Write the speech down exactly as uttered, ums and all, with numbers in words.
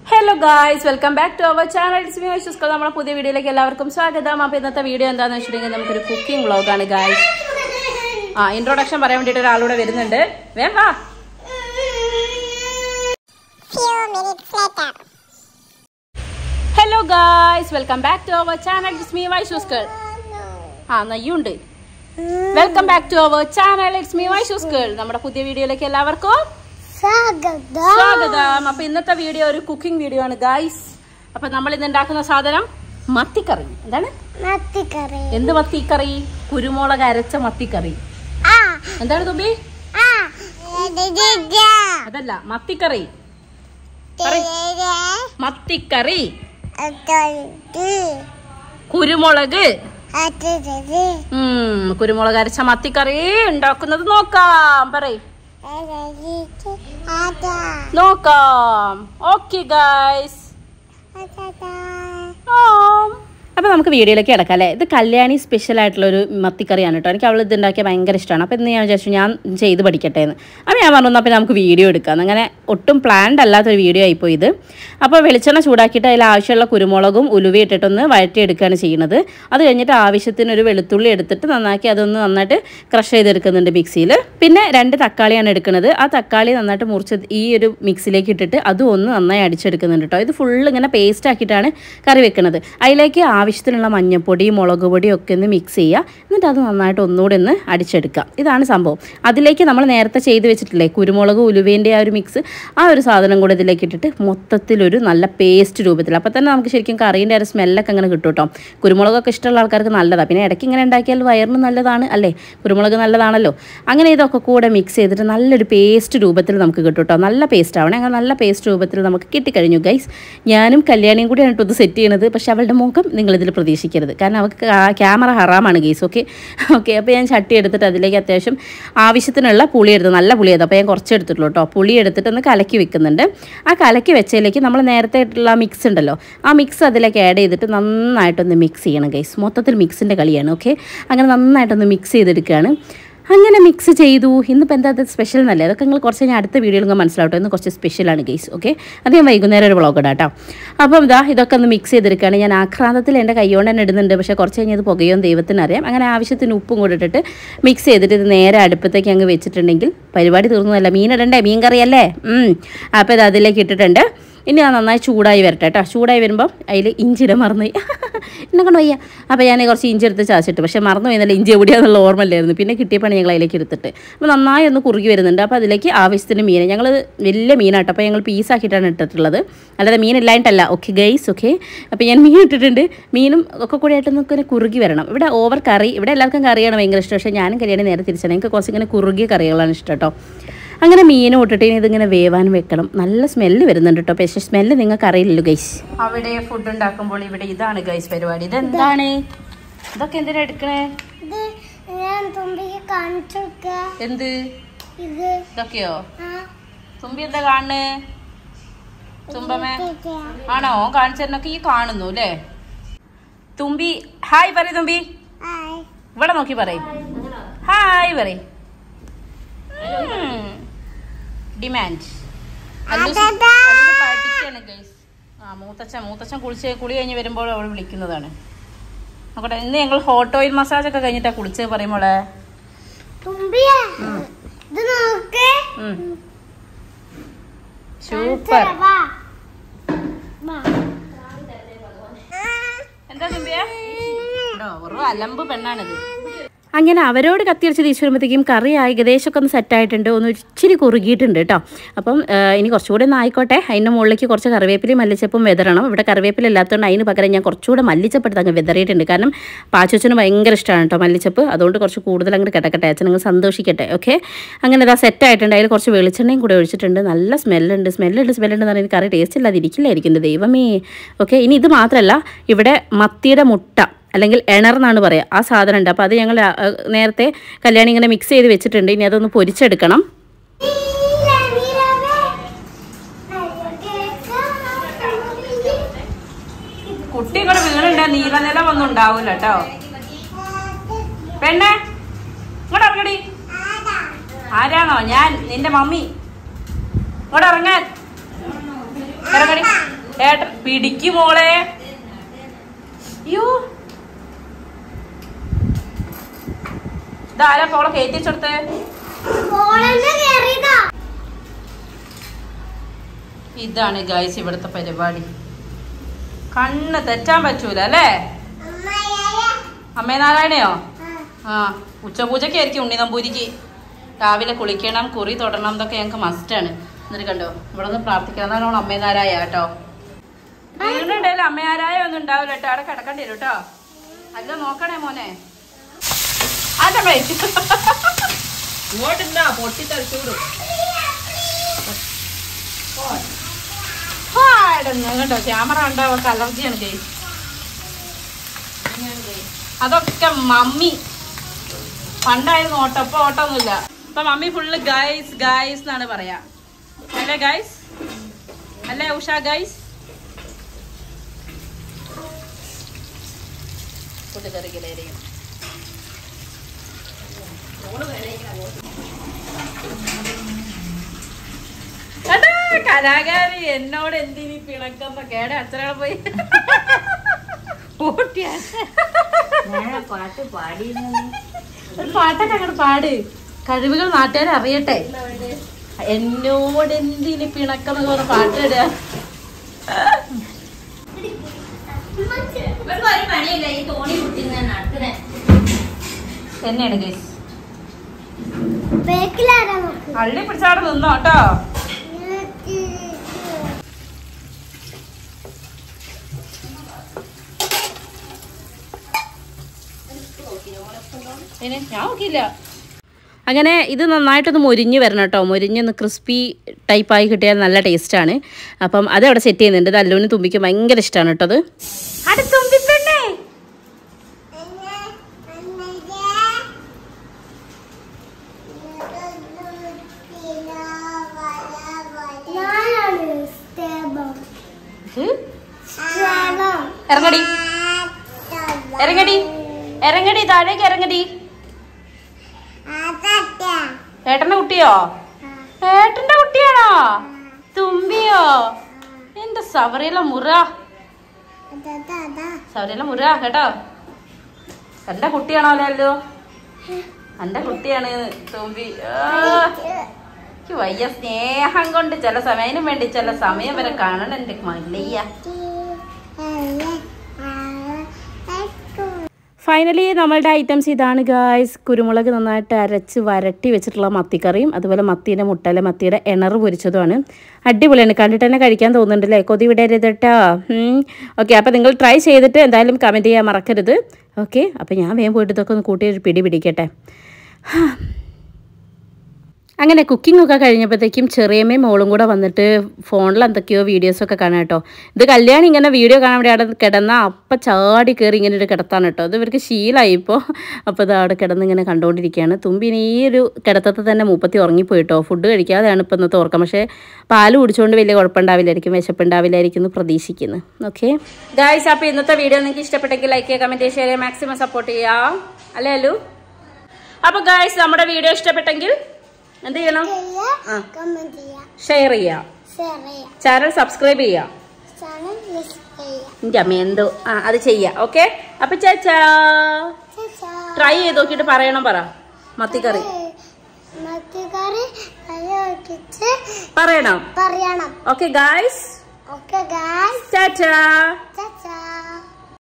Hello guys, welcome back to our channel. It's me Aishuscal. നമ്മുടെ പുതിയ വീഡിയോയിലേക്ക് എല്ലാവർക്കും സ്വാഗതം. അപ്പോൾ ഇന്നത്തെ വീഡിയോ എന്താണെന്ന് വെച്ചിട്ടുണ്ടെങ്കിൽ നമുക്കൊരു കുക്കിംഗ് വ്ളോഗ് ആണ് ഗൈസ്. ആ ഇൻട്രോഡക്ഷൻ പറയാൻ വേണ്ടിയിട്ട് ഒരാളൂടെ വരുന്നുണ്ട്. വേഗം വാ. Hello guys, welcome back to our channel. It's me Aishuscal. ആ നയ്യുണ്ട്. Welcome back to our channel. It's me Aishuscal. നമ്മുടെ പുതിയ വീഡിയോയിലേക്ക് എല്ലാവർക്കും സ്വാഗതം. അപ്പൊ ഇന്നത്തെ വീഡിയോ ഒരു കുക്കിംഗ് വീഡിയോ ആണ് ഗൈസ്. അപ്പൊ നമ്മൾ ഇന്ന് ഉണ്ടാക്കുന്ന സാധനം മത്തിക്കറി. എന്താണ് മത്തിക്കറി? എന്ത് മത്തിക്കറി? കുരുമുളക് അരച്ച മത്തിക്കറി. എന്താണ് തുമ്പി? അതല്ല, മത്തിക്കറി. മത്തിക്കറി കുരുമുളക് ഉം കുരുമുളക് അരച്ച മത്തിക്കറി ഉണ്ടാക്കുന്നത് നോക്കാം. പറയ് നോക്കാം. Okay guys. അപ്പോൾ നമുക്ക് വീഡിയോയിലേക്ക് കിടക്കാം അല്ലേ. ഇത് കല്യാണി സ്പെഷ്യൽ ആയിട്ടുള്ളൊരു മത്തിക്കറിയാണ് കേട്ടോ. എനിക്ക് അവൾ ഇത് ഉണ്ടാക്കിയാൽ ഭയങ്കര ഇഷ്ടമാണ്. അപ്പോൾ ഇന്ന് ഞാൻ വിചാരിച്ചു ഞാൻ ചെയ്ത് പഠിക്കട്ടെ എന്ന്. അപ്പോൾ ഞാൻ പറഞ്ഞു അപ്പോൾ നമുക്ക് വീഡിയോ എടുക്കാം. അങ്ങനെ ഒട്ടും പ്ലാൻഡ് അല്ലാത്തൊരു വീഡിയോ ആയിപ്പോയി ഇത്. അപ്പോൾ വെളിച്ചെണ്ണ ചൂടാക്കിയിട്ട് അതിൽ ആവശ്യമുള്ള കുരുമുളകും ഉലുവയും ഇട്ടിട്ടൊന്ന് വഴറ്റിയെടുക്കുകയാണ് ചെയ്യുന്നത്. അത് കഴിഞ്ഞിട്ട് ആവശ്യത്തിനൊരു വെളുത്തുള്ളി എടുത്തിട്ട് നന്നാക്കി അതൊന്ന് നന്നായിട്ട് ക്രഷ് ചെയ്തെടുക്കുന്നുണ്ട് മിക്സിയിൽ. പിന്നെ രണ്ട് തക്കാളിയാണ് എടുക്കുന്നത്. ആ തക്കാളി നന്നായിട്ട് മുറിച്ച് ഈ ഒരു മിക്സിയിലേക്ക് ഇട്ടിട്ട് അതും ഒന്ന് നന്നായി അടിച്ചെടുക്കുന്നുണ്ട് കേട്ടോ. ഇത് ഫുള്ള് ഇങ്ങനെ പേസ്റ്റ് ആക്കിയിട്ടാണ് കറി വെക്കുന്നത്. അതിലേക്ക് ആവശ്യത്തിനുള്ള മഞ്ഞൾപ്പൊടി മുളക് പൊടിയും ഒക്കെ ഒന്ന് മിക്സ് ചെയ്യുക. എന്നിട്ട് അത് നന്നായിട്ട് ഒന്നുകൂടി ഒന്ന് അടിച്ചെടുക്കുക. ഇതാണ് സംഭവം. അതിലേക്ക് നമ്മൾ നേരത്തെ ചെയ്ത് വെച്ചിട്ടില്ലേ കുരുമുളക് ഉലുവേൻ്റെ ആ ഒരു മിക്സ്, ആ ഒരു സാധനം കൂടെ ഇതിലേക്ക് ഇട്ടിട്ട് മൊത്തത്തിലൊരു നല്ല പേസ്റ്റ് രൂപത്തിൽ. അപ്പോൾ തന്നെ നമുക്ക് ശരിക്കും കറീൻ്റെ ഒരു സ്മെല്ലൊക്കെ അങ്ങനെ കിട്ടും കേട്ടോ. കുരുമുളകൊക്കെ ഇഷ്ടമുള്ള ആൾക്കാർക്ക് നല്ലതാണ്. പിന്നെ ഇടയ്ക്ക് ഇങ്ങനെ ഉണ്ടാക്കിയാൽ വയറിന് നല്ലതാണ് അല്ലേ, കുരുമുളക് നല്ലതാണല്ലോ. അങ്ങനെ ഇതൊക്കെ കൂടെ മിക്സ് ചെയ്തിട്ട് നല്ലൊരു പേസ്റ്റ് രൂപത്തിൽ നമുക്ക് കിട്ടും കേട്ടോ. നല്ല പേസ്റ്റ് ആവണേ. അങ്ങനെ നല്ല പേസ്റ്റ് രൂപത്തിൽ നമുക്ക് കിട്ടിക്കഴിഞ്ഞു ഗൈസ്. ഞാനും കല്യാണിയും കൂടിയാണ് കേട്ടോ ഇത് സെറ്റ് ചെയ്യണത്. പക്ഷേ അവളുടെ മുഖം നിങ്ങളിതിൽ പ്രതീക്ഷിക്കരുത്, കാരണം അവർക്ക് ക്യാമറ ഹറാമാണ് ഗൈസ്. ഓക്കെ ഓക്കെ അപ്പോൾ ഞാൻ ചട്ടി എടുത്തിട്ട് അതിലേക്ക് അത്യാവശ്യം ആവശ്യത്തിനുള്ള പുളി എടുത്ത്, നല്ല പുളി ചെയ്ത് അപ്പോൾ ഞാൻ കുറച്ച് എടുത്തിട്ടുള്ളൂ കേട്ടോ. പുളി എടുത്തിട്ട് ഒന്ന് കലക്കി വെക്കുന്നുണ്ട്. ആ കലക്കി വെച്ചതിലേക്ക് നമ്മൾ നേരത്തെ ആയിട്ടുള്ള മിക്സ് ഉണ്ടല്ലോ, ആ മിക്സ് അതിലേക്ക് ആഡ് ചെയ്തിട്ട് നന്നായിട്ടൊന്ന് മിക്സ് ചെയ്യണം ഗൈസ്. മൊത്തത്തിൽ മിക്സിൻ്റെ കളിയാണ്. ഓക്കെ അങ്ങനെ നന്നായിട്ടൊന്ന് മിക്സ് ചെയ്തെടുക്കുകയാണ്. അങ്ങനെ മിക്സ് ചെയ്തു. ഇന്നിപ്പോൾ എന്താ സ്പെഷ്യൽ എന്നല്ലേ, അതൊക്കെ നിങ്ങൾ കുറച്ച് ഞാൻ അടുത്ത വീഡിയോയിൽ നിങ്ങൾ മനസ്സിലാവട്ടെ. ഇന്ന് കുറച്ച് സ്പെഷ്യലാണ് ഗൈസ്. ഓക്കെ അത് ഞാൻ വൈകുന്നേരം ഒരു വ്ളോഗ് ഇടാം കേട്ടോ. അപ്പം ഇതാ ഇതൊക്കെ ഒന്ന് മിക്സ് ചെയ്തെടുക്കുകയാണ്. ഞാൻ ആക്രാന്തത്തിൽ എൻ്റെ കൈകൊണ്ട് തന്നെ ഇടുന്നുണ്ട്, പക്ഷേ കുറച്ച് കഴിഞ്ഞ് ഇത് പുകയോ ദൈവത്തിന് അറിയാം. അങ്ങനെ ആവശ്യത്തിന് ഉപ്പും കൂടെ ഇട്ടിട്ട് മിക്സ് ചെയ്തിട്ട് ഇത് നേരെ അടുപ്പത്തേക്ക് അങ്ങ് വെച്ചിട്ടുണ്ടെങ്കിൽ പരിപാടി തീർന്നതല്ല. മീൻ ഇടണ്ടേ, മീൻ കറിയല്ലേ. അപ്പോൾ ഇത് അതിലേക്ക് ഇട്ടിട്ടുണ്ട്. ഇനി അത് നന്നായി ചൂടായി വരട്ടെ കേട്ടോ. ചൂടായി വരുമ്പം അതിൽ ഇഞ്ചിയുടെ മറന്നു എന്നെ കൊണ്ട് വയ്യ. അപ്പോൾ ഞാൻ കുറച്ച് ഇഞ്ചി എടുത്ത് ചാച്ചിട്ട്, പക്ഷേ മറന്നു പോയെന്നല്ല ഇഞ്ചി എവിടെയാണെന്നുള്ള ഓർമ്മയില്ലായിരുന്നു. പിന്നെ കിട്ടിയപ്പോൾ ഞങ്ങൾ അതിലേക്ക് എടുത്തിട്ട് അപ്പോൾ നന്നായി ഒന്ന് കുറുകി വരുന്നുണ്ട്. അപ്പോൾ അതിലേക്ക് ആവശ്യത്തിന് മീൻ, ഞങ്ങൾ വലിയ മീനാട്ടോ, അപ്പോൾ ഞങ്ങൾ പീസാക്കിയിട്ടാണ് ഇട്ടിട്ടുള്ളത്, അല്ലാതെ മീൻ ഇല്ലായിട്ടല്ല. Okay guys. ഓക്കെ അപ്പോൾ ഞാൻ മീൻ ഇട്ടിട്ടുണ്ട്. മീനും ഒക്കെ കൂടി ആയിട്ട് നമുക്ക് കുറുകി വരണം. ഇവിടെ ഓവർ കറി, ഇവിടെ എല്ലാവർക്കും കറിയാണ് ഭയങ്കര ഇഷ്ടം. പക്ഷേ ഞാനും കല്യാണം നേരെ തിരിച്ചാണ്. എനിക്ക് കുറച്ച് ഇങ്ങനെ കുറുകിയ കറികളാണ് ഇഷ്ടം കേട്ടോ. അങ്ങനെ മീനും ഇട്ടിട്ട് ഇതിങ്ങനെ വേവാൻ വെക്കണം. നല്ല സ്മെല്ല് വരുന്നുണ്ട് കേട്ടോ. പക്ഷേ സ്മെല്ല് നിങ്ങൾക്ക് അറിയില്ലല്ലോ ഗൈസ്. അവിടെ ഫുഡ് ഉണ്ടാക്കുമ്പോൾ ഇവിടെ ഇതാണ് ഗൈസ് പരിപാടി. ഇതെന്താണ്, ഇതൊക്കെ എന്തിനാ എടുക്കണേ? എന്ത് ഇതൊക്കെയോ? തുമ്പി എന്താ കാണണേ? തുമ്പമേ ആണോ കാണിച്ചെന്നൊക്കെ ഈ കാണുന്നു അല്ലേ? തുമ്പി ഹായ് പറയ്. തുമ്പി ഇവിടെ നോക്കി പറയും ഹായ് പറയും. ഡിമാൻഡ് പഠിക്കാണ് ഗൈസ്. ആ മൂത്തച്ഛൻ മൂത്തച്ഛൻ കുളിച്ച് കുളി കഴിഞ്ഞ് വരുമ്പോൾ അവൾ വിളിക്കുന്നതാണ്. നോക്കട്ടെ, ഇന്ന് ഞങ്ങൾ ഹോട്ട് ഓയിൽ മസാജ് ഒക്കെ കഴിഞ്ഞിട്ടാ കുളിച്ച് പറയുമ്പോളെ. സൂപ്പർ. എന്താ തുമ്പിയാ ഒരു അലമ്പ് പെണ്ണാണിത്. അങ്ങനെ അവരോട് കത്തിയടിച്ച് തിരിച്ചു വരുമ്പോഴത്തേക്കും കറി ഏകദേശമൊക്കെ ഒന്ന് സെറ്റായിട്ടുണ്ട്. ഒന്ന് ഇച്ചിരി കുറുകിയിട്ടുണ്ട് കേട്ടോ. അപ്പം ഇനി കുറച്ചുകൂടെ ഒന്ന് ആയിക്കോട്ടെ. അതിൻ്റെ മുകളിലേക്ക് കുറച്ച് കറിവേപ്പിലയും മല്ലിച്ചപ്പും വിതറണം. ഇവിടെ കറിവേപ്പില ഇല്ലാത്തതുകൊണ്ട് അതിന് പകരം ഞാൻ കുറച്ചുകൂടെ മല്ലിച്ചപ്പ് അങ്ങ് വിതറിയിട്ടുണ്ട്. കാരണം പാച്ചച്ചന് ഭയങ്കര ഇഷ്ടമാണ് കേട്ടോ മല്ലിച്ചപ്പ്. അതുകൊണ്ട് കുറച്ച് കൂടുതൽ അങ്ങോട്ട് കിടക്കട്ടെ, അച്ഛൻ നിങ്ങൾ സന്തോഷിക്കട്ടെ. ഓക്കെ അങ്ങനെ ഇതാ സെറ്റായിട്ടുണ്ട്. അതിൽ കുറച്ച് വെളിച്ചെണ്ണയും കൂടെ ഒഴിച്ചിട്ടുണ്ട്. നല്ല സ്മെല്ലുണ്ട് സ്മെല്ലുണ്ട് സ്മെല്ലുണ്ട് എന്ന് പറഞ്ഞാൽ കറി ടേസ്റ്റ് ഇല്ലാതിരിക്കില്ലായിരിക്കും ദൈവമേ. ഓക്കെ ഇനി ഇത് മാത്രമല്ല, ഇവിടെ മത്തിയുടെ മുട്ട അല്ലെങ്കിൽ എണർ എന്നാണ് പറയുക, ആ സാധനം ഉണ്ട്. അപ്പോൾ അത് ഞങ്ങൾ നേരത്തെ കല്യാണി ഇങ്ങനെ മിക്സ് ചെയ്ത് വെച്ചിട്ടുണ്ട്. ഇനി അതൊന്ന് പൊരിച്ചെടുക്കണം. കുട്ടികൾ വീണുണ്ട്, നീലനില ഒന്നും ഉണ്ടാവൂല കേട്ടോ. പെണ്ണെ ഇങ്ങോട്ട് ഇറങ്ങടി. ആരാണോ? ഞാൻ നിന്റെ മമ്മി. ഇങ്ങോട്ട് ഇറങ്ങാൻ ഇറങ്ങടി. ഏട്ടൻ പിടിക്കും മോളെ. അയ്യോ ഇതാരാ പോളെ കയറ്റി വെച്ചെടുത്തേ? ഇതാണ് ഗൈസ് ഇവിടുത്തെ പരിപാടി. കണ്ണ് തെറ്റാൻ പറ്റൂല അല്ലേ? അമ്മേ നാരായണയോ? ആ ഉച്ചപൂജയ്ക്ക് ആയിരിക്കും ഉണ്ണി നമ്പൂരിക്ക്. രാവിലെ കുളിക്കണം, കുറി തൊടണം, എന്നൊക്കെ ഞങ്ങൾക്ക് മസ്റ്റാണ്. എന്നിട്ട് കണ്ടോ ഇവിടെ നിന്ന് പ്രാർത്ഥിക്കണം. എന്നാണ് അമ്മേ നാരായ കേട്ടോ. വീടുണ്ടായാലും അമ്മേ നാരായ ഒന്നും ഉണ്ടാവില്ല കേട്ടോ. അവിടെ കിടക്കേണ്ടി വരും കേട്ടോ. അല്ല നോക്കണേ മോനെ. അതെ പൊട്ടി തളിച്ചൂടും കേട്ടോ. ക്യാമറ ഉണ്ടാവും അലർജിയാണ് ഗൈസ്. അതൊക്കെ മമ്മി പണ്ടായിരുന്നു ഓട്ടോ. ഇപ്പൊ ഓട്ടോ ഒന്നുമില്ല. ഇപ്പൊ മമ്മി ഫുള്ള് ഗൈസ് ഗൈസ് എന്നാണ് പറയാ. അല്ലേ ഗൈസ്? അല്ലേ ഉഷ ഗൈസ്? കൂട്ടുകറികളായിരിക്കും. കലാകാരി എന്നോട് എന്തിനീ പിണക്കുന്ന കേടെ അച്ഛനോട് പോയി പാട്ട് പാടി പാട്ടൊക്കെ അങ്ങോട്ട് പാട്. കഴിവുകൾ നാട്ടുകാരെ അറിയട്ടെ. എന്നോട് എന്തിനി പിണക്കുന്ന പറഞ്ഞ പാട്ട് ഇടുക. തന്നെയാണ് ഗൈസ്. അള്ളി പിടിച്ചാടെ നിന്നോ കേട്ടോ. ഞാൻ നോക്കിയില്ല. അങ്ങനെ ഇത് നന്നായിട്ടൊന്ന് മൊരിഞ്ഞ് വരണം കേട്ടോ. മൊരിഞ്ഞൊന്ന് ക്രിസ്പി ടൈപ്പായി കിട്ടിയാൽ നല്ല ടേസ്റ്റാണ്. അപ്പം അത് അവിടെ സെറ്റ് ചെയ്യുന്നുണ്ട്. ഇത് അല്ലുവിന് തുമ്പിക്ക് ഭയങ്കര ഇഷ്ടമാണ് കേട്ടോ. അത് ഇറങ്ങടി ഇറങ്ങടി ഇറങ്ങടി താഴേക്ക് ഇറങ്ങടി. ഏട്ടന്റെ കുട്ടിയോ? ഏട്ടന്റെ കുട്ടിയാണോ? തുമ്പിയോ? എന്റെ സവറിയില മുറ സവറിയില മുറ കേട്ടോ. എന്റെ കുട്ടിയാണോ അല്ലല്ലോ? എന്റെ കുട്ടിയാണ് തുമ്പി. എനിക്ക് വയ്യ സ്നേഹം കൊണ്ട് ചില സമയത്തിനും വേണ്ടി ചില സമയം വരെ കാണണം എന്റെ മല്ലയ്യ. ഫൈനലി നമ്മളുടെ ഐറ്റംസ് ഇതാണ് ഗായ്സ്. കുരുമുളക് നന്നായിട്ട് അരച്ച് വരട്ടി വെച്ചിട്ടുള്ള മത്തിക്കറിയും അതുപോലെ മത്തീൻ്റെ മുട്ടല മത്തിയുടെ എണറ് പൊരിച്ചതുമാണ്. അടിപൊളിയാണ്. കണ്ടിട്ട് തന്നെ കഴിക്കാൻ തോന്നുന്നുണ്ടല്ലേ? കൊതി വിടരുത് കേട്ടോ. ഓക്കെ, അപ്പോൾ നിങ്ങൾ ട്രൈ ചെയ്തിട്ട് എന്തായാലും കമൻറ്റ് ചെയ്യാൻ മറക്കരുത്. ഓക്കെ, അപ്പോൾ ഞാൻ വേഗം പോയിട്ട് ഇതൊക്കെ ഒന്ന് കൂട്ടി ഒരു പിടി പിടിക്കട്ടെ. അങ്ങനെ കുക്കിങ്ങൊക്കെ കഴിഞ്ഞപ്പോഴത്തേക്കും ചെറിയമ്മയും മോളും കൂടെ വന്നിട്ട് ഫോണിൽ എന്തൊക്കെയോ വീഡിയോസൊക്കെ കാണാം കേട്ടോ. ഇത് കല്യാണം ഇങ്ങനെ വീഡിയോ കാണാൻ വേണ്ടി അവിടെ കിടന്നാൽ അപ്പം ചാടി കയറി ഇങ്ങനെ ഒരു കിടത്താണ് കേട്ടോ. ഇത് ഇവർക്ക് ശീലമായി ഇപ്പോൾ. അപ്പോൾ ഇത് അവിടെ കിടന്ന് ഇങ്ങനെ കണ്ടുകൊണ്ടിരിക്കുകയാണ്. തുമ്പിന് ഈ ഒരു കിടത്തത്തിൽ തന്നെ മൂപ്പത്തി ഉറങ്ങിപ്പോയിട്ടോ. ഫുഡ് കഴിക്കാതെയാണ് ഇപ്പോൾ ഇന്നത്തെ ഓർക്കം. പക്ഷേ പാല് കുടിച്ചുകൊണ്ട് വലിയ കുഴപ്പമുണ്ടാവില്ലായിരിക്കും, വിശപ്പുണ്ടാവില്ലായിരിക്കും എന്ന് പ്രതീക്ഷിക്കുന്നു. ഓക്കെ ഗായ്സ്, അപ്പോൾ ഇന്നത്തെ വീഡിയോ നിങ്ങൾക്ക് ഇഷ്ടപ്പെട്ടെങ്കിൽ ലൈക്ക് ചെയ്യുക, കമൻറ്റ് ചെയ്യുക, ഷെയർ ചെയ്യുക, മാക്സിമം സപ്പോർട്ട് ചെയ്യുക. അല്ലേ അല്ലു? അപ്പോൾ ഗായ്സ് നമ്മുടെ വീഡിയോ ഇഷ്ടപ്പെട്ടെങ്കിൽ എന്ത് ചെയ്യണം? ഷെയർ ചെയ്യാം, ചാനൽ സബ്സ്ക്രൈബ് ചെയ്യാം. എന്റെ അമ്മ എന്തോ ആ അത് ചെയ്യാം. ഓക്കെ, അപ്പൊ ചേച്ചാ ട്രൈ ചെയ്ത് നോക്കിട്ട് പറയണം. പറ മത്തിക്കറി പറയണം. Okay guys, ചേച്ചാ.